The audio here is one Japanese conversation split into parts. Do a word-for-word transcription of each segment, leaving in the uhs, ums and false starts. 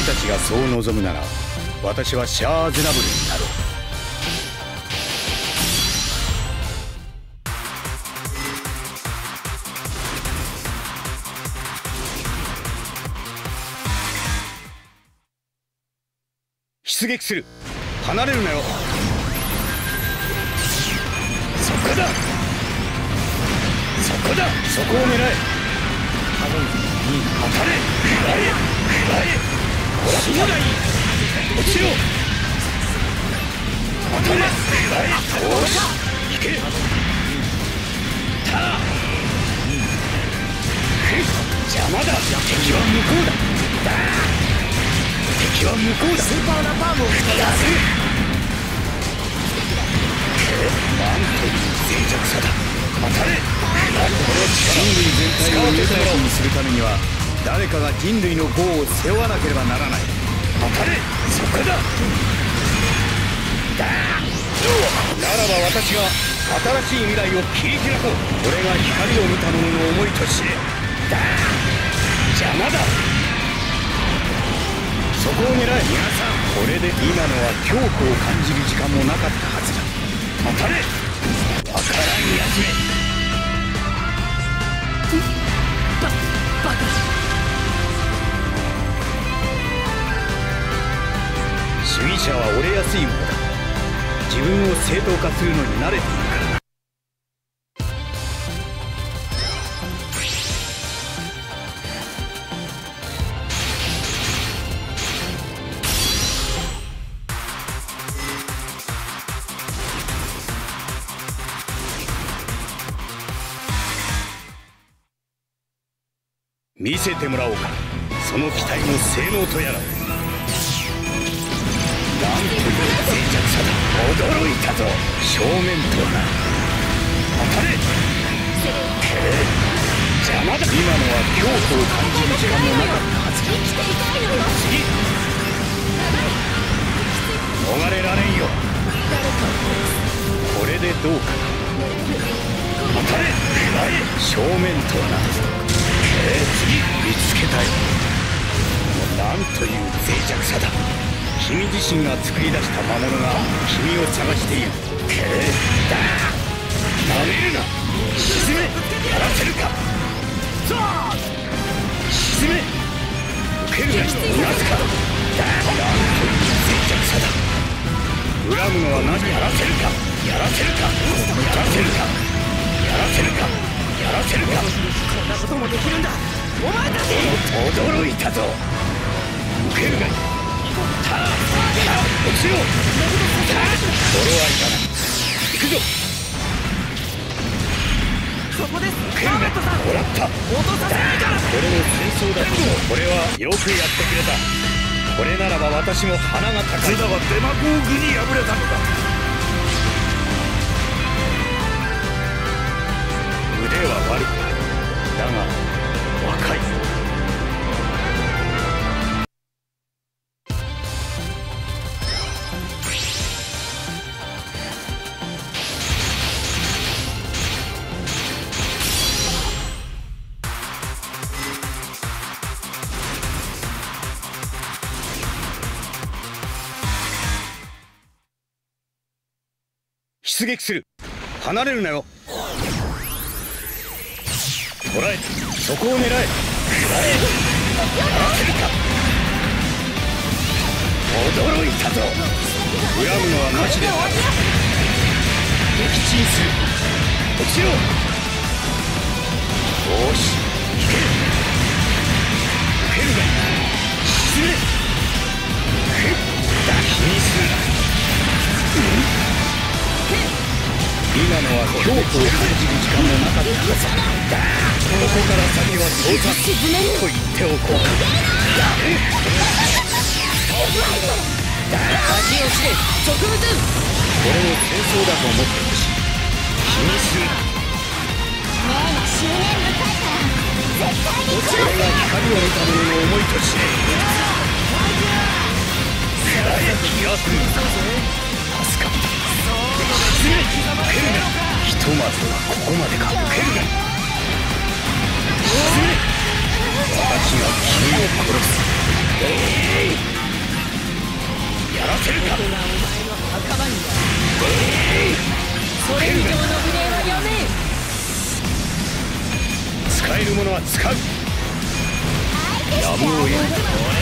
たちがそう望むなら、私はシャアーズナブルになろう。出撃する。離れるなよ。そこだ、そこだ、そこを狙え。頼むぞ。当たれ。食らえ、食らえ。死ぬがいい。落ちろ。当たれ、食らえ。よし、行け。たあ、邪魔だ。敵は向こうだ。だ敵は向こうだ。スーパーナパームを吹き出す。なんという脆弱さだ。当たれ。人類全体を豊かにするためには、誰かが人類の業を背負わなければならない。当たれ。そこだ。だならば私が新しい未来を切り開こう。これが光を見た者の思いと知れ。だ邪魔だ。そこを狙え。皆さん、これで今のは恐怖を感じる時間もなかったはずだ。当たれ。わからんやつめ。ババカ。主義者は折れやすいものだ。自分を正当化するのに慣れているからな。見せてもらおうか、その機体の性能とやら。なんという脆弱さだ。驚いたぞ。正面とはな。当たれ。邪魔だ。今のは恐怖を感じる時間もなかったはずだ。次。逃れられんよ。これでどうかな。当たれ。正面とはな。えー、次見つけたい。なんという脆弱さだ。君自身が作り出した魔物が君を探している。けーだなめるな。沈め。やらせるか。沈め。受けるがなぜか。だなんという脆弱さだ。恨むのは何。やらせるか。やらせるか。やらせるか。やらせるか。やらせるか。こんなこともできるんだ。お前たち。驚いたぞ。受けるがいい。たあ、落ちろ。たあ、頃合いだな。行くぞ。そこです。受けるがいい。もらった。落とさせないから。これも戦争だ。これはよくやってくれた。これならば私も鼻が高い。津田はデマゴーグに敗れたのだ。腕は悪くない。だが若い。出撃する。離れるなよ。捕らえ、そこを狙え。食らえ。やらせるか。驚いたぞ。恨むのはなしで。撃沈する。落ちろ。よし、行け。受けるがいい。沈め。だ、気にするな。今のは恐怖を感じる時間もなかったはずだ。ここから先は当然と言っておこうか。恥を知れ、植物。これを戦争だと思ってほしい。気にするな。ねえが執念深いから絶対に。これが光を見た者の思いと知れ。さらや気がする。助かった。ひとまずはここまでか。受けるが私が君を殺す。 やらせるか。 ここがお前の墓場になる。それ以上の無礼はやめ。 使えるものは使う。やむを得ない。なんという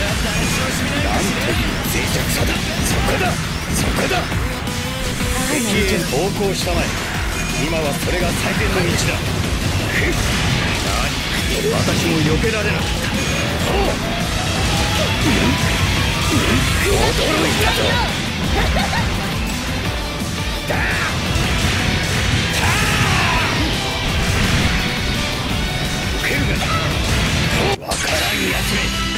脆弱さだ。そこだそこだ。敵へ投降したまえ。今はそれが最善の道だ。何私も避けられなかった。驚いたぞ。だ受けるがわからんやつめ。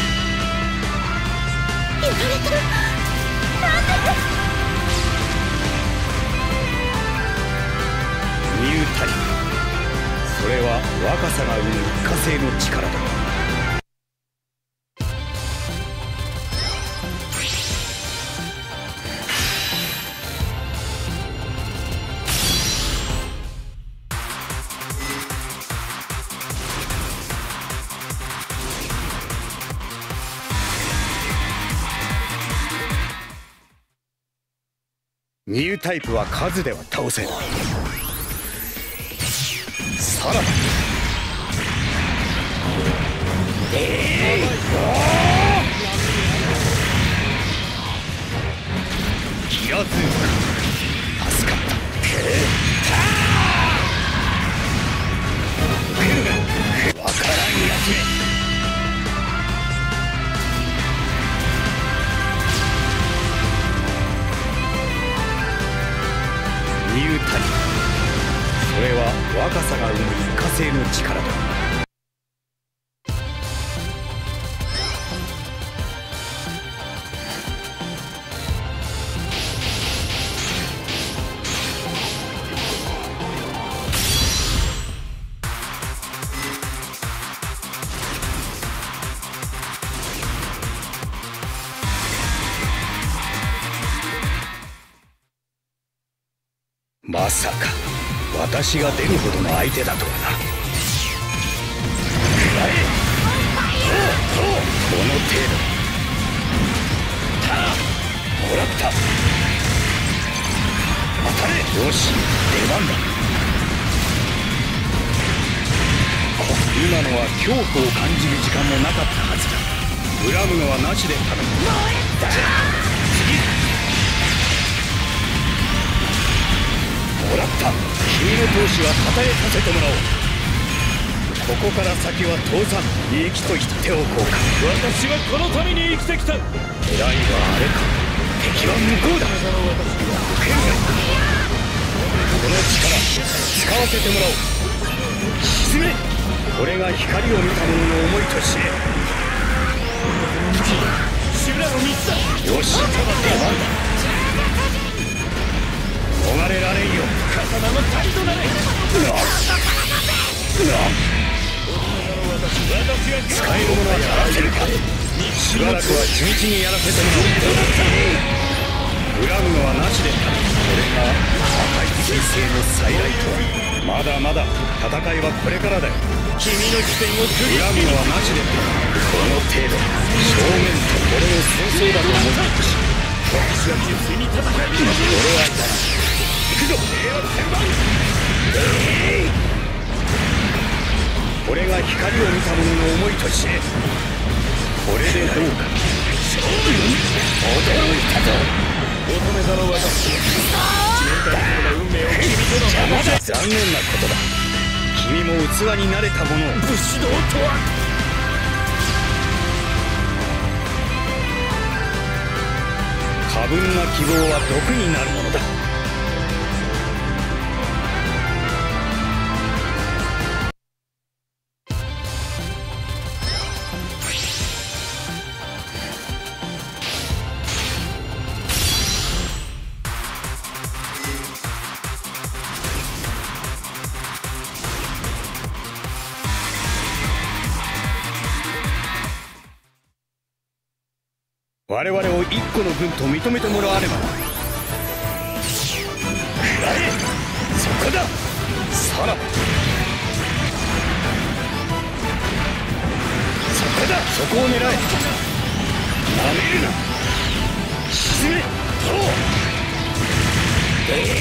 やられた。なんで。 ニュータイプ、それは若さが生む一過性の力だ。ニュータイプは数では倒せん。さらばええー、ギアズーカ助かった。受けるがわからんやつめ。ニュータイプ、それは若さが生む一過性の力だ。まさか私が出るほどの相手だとはな。食らえ。そうそうこの程度。たあもらった。当たれ。よし出番だ。今のは恐怖を感じる時間もなかったはずだ。恨むのはなしで頼む。次もらった。君の闘志はたたえさせてもらおう。ここから先は倒産生きと言っておこうか。 私はこのために生きてきた。 狙いはあれか。敵は向こうだ。受けるがこの力使わせてもらおう。沈め。これが光を見た者の思いと知れ。 修羅の道だ。 よし出番だ。逃れられんよ。 刀の谷となれ。 使えるものはやらせるか。しばらくは地道にやらせてもらおう。恨むのはなしで。これが破壊的性の再来とは。まだまだ戦いはこれからだよ。 君の視線を恨むのはなしで。この程度正面とこれを戦争だと思っているし。 私は純粋に戦いに俺は行くぞ。これが光を見た者の思いとしてこれでどうか。驚いたぞ。 乙女座の私一年間の運命を君とのままだ。 残念なことだ。君も器になれたものを。 武士道とは過分な希望は毒になるものだ。我々を一個の軍と認めてもらわねばな。食らえ。そこだ。さらばそこだ。そこを狙え。 めるな。沈め。そうええ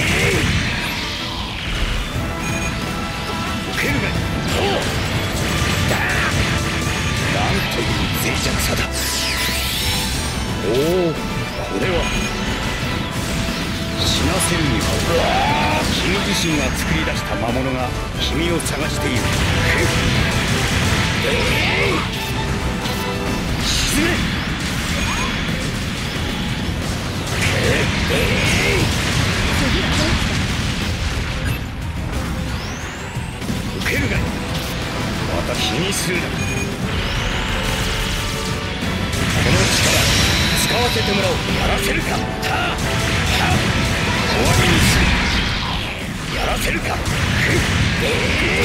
受けるがそうだ。なんという脆弱さだ。おお、これは死なせるには君自身が作り出した魔物が君を探している。ええ沈め。受けるがいい。また気にするな。この力使わせてもらおう。やらせるか。はあはあ、終わりにする。やらせるか。ええ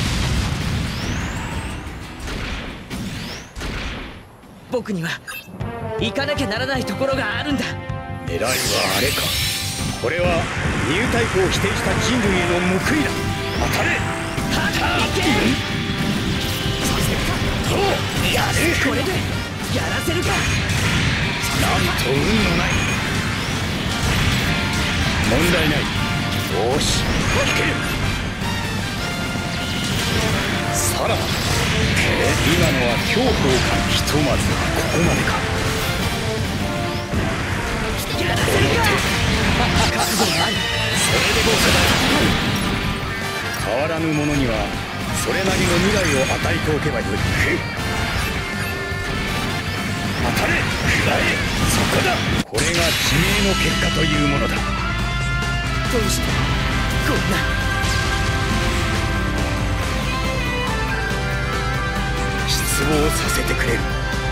僕には行かなきゃならないところがあるんだ。 狙いはあれか。これはニュータイプを否定した人類への報いだ。当たれ。 はっいけ。 そうやれ。 これでやらせるか。 なんと運のない。問題ない。よし、いける。さらば。今のは恐怖を感じ、ひとまずここまでか。 やらせるか。覚悟がある。 それでどうかだ。変わらぬ者にはそれなりの未来を与えておけばよい。当たれ。食らえ。そこだ。これが致命の結果というものだ。 どうしてこんな。 失望させてくれる。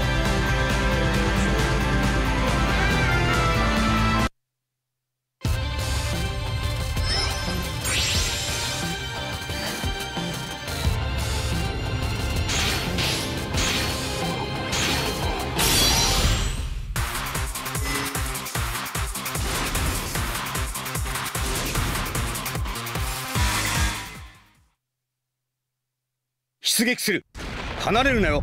出撃する。離れるなよ。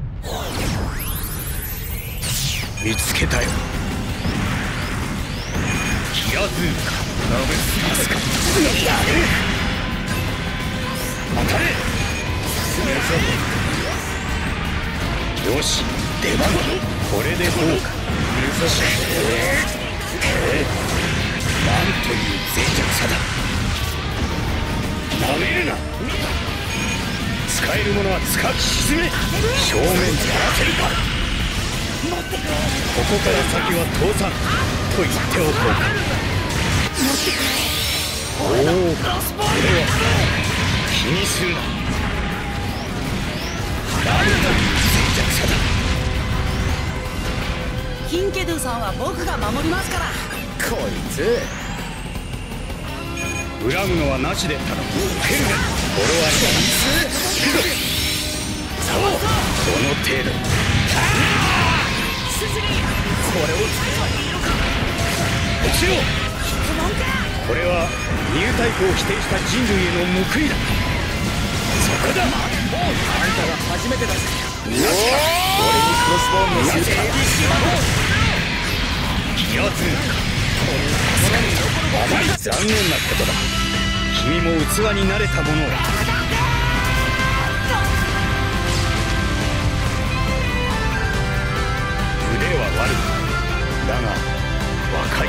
見つけたよ。キラズーカ、ナベスマスカ。やれ。当たれ。よし、出番だ。これでどうか。なんという脆弱さだ。なめるな。使えるものは使う。沈め。正面でやらせるか。ここから先は倒産と言っておこうか。おお、これは気にするな。なんという脆弱さだ。 ヒンケドゥさんは僕が守りますから。 こいつ恨むのはなしで頼む。受けるがフォロワーにそうこの程度。これを使えばいいのか。落ちろ。これはニュータイプを否定した人類への報いだ。そこだ。もうあんたが初めてだぜ。俺にクロスボーンのせて気圧あまり残念なことだ。君も器に慣れたものを。腕は悪い。だが若い。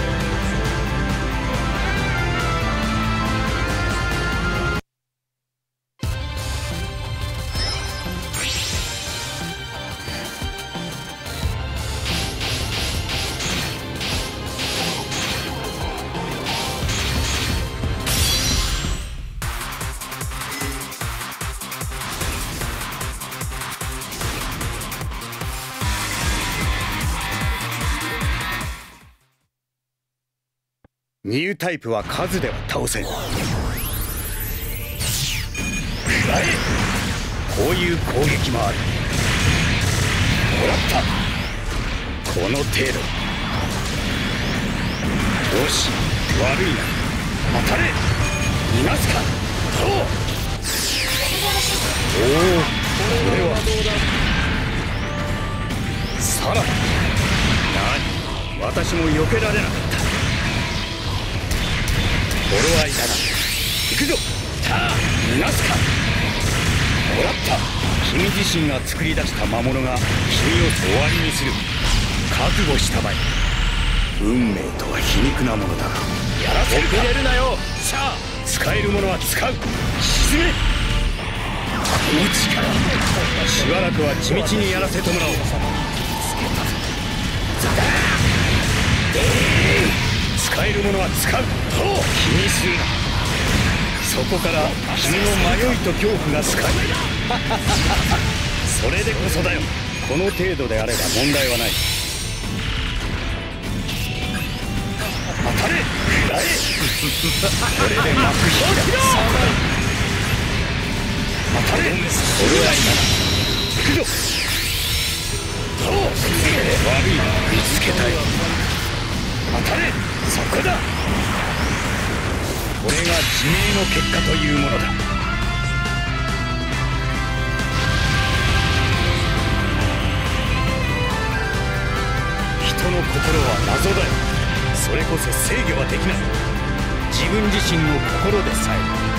ニュータイプは数では倒せん。食らえ。こういう攻撃もある。もらった。この程度。よし、悪いな。当たれ。いますか。そう。おお、これはさらば。な私も避けられなかった。頃合いだな。行くぞ。さあ逃がすか。もらった。君自身が作り出した魔物が君を終わりにする。覚悟したまえ。運命とは皮肉なものだがやらせるか。遅れるなよ。さあ使えるものは使う。沈め。この力しばらくは地道にやらせてもらおう。使えるものは使う。気にするな。そこから君の迷いと恐怖が使える。それでこそだよ。この程度であれば問題はない。当たれ。食らえ。これで幕引きだ。当たれ。それはいいな。行くぞ。そう。悪いな。見つけたい。当たれ。そこだ。これが致命の結果というものだ。人の心は謎だよ。それこそ制御はできない。自分自身の心でさえ。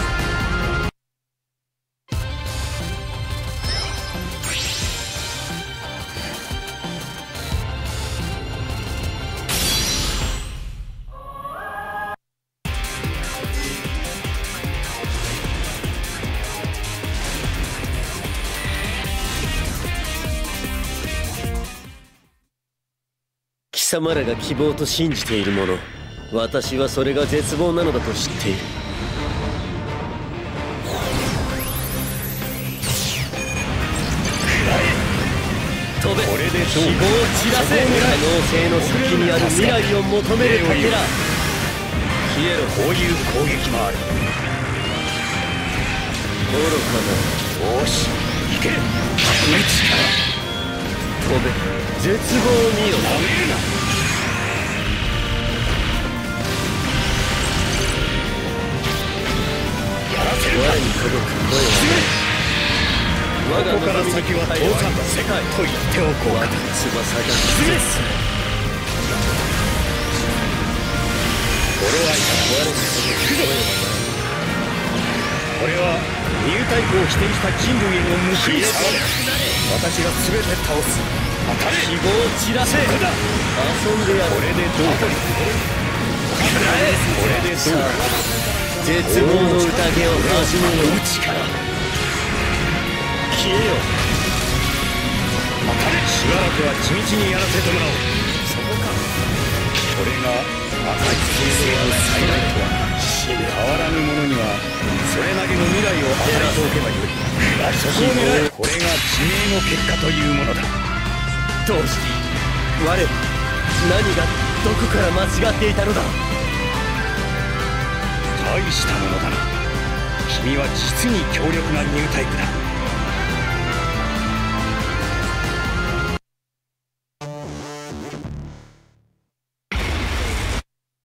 貴様らが希望と信じているもの、私はそれが絶望なのだと知っている。飛べ。これで希望を散らせ。可能性の先にある未来を求めるかけら。消えろ。 こういう攻撃もある。 愚かな。 よし行け。 飛べ。絶望を見よ。 なめるな。 我に届く声は、我がここから先は倒産だ世界と言っておこうか。 翼が沈め。頃合いだ。 我に届く声はない。 これはニュータイプを否定した人類への報い。私が全て倒す。当たれ。 希望を散らせ。 ここだ。 遊んでやる。 これでどうだ。これでどうだ。 絶望の宴を始めろ。 力消えよ。 当たれ。しばらくは地道にやらせてもらおう。そこか。これが赤い彗星の最大とは。変わらぬ者にはそれなりの未来を与えておけばよい。そこを狙え。これが致命の結果というものだ。 どうして我は何がどこから間違っていたのだ。 大したものだな。君は実に強力なニュータイプだ。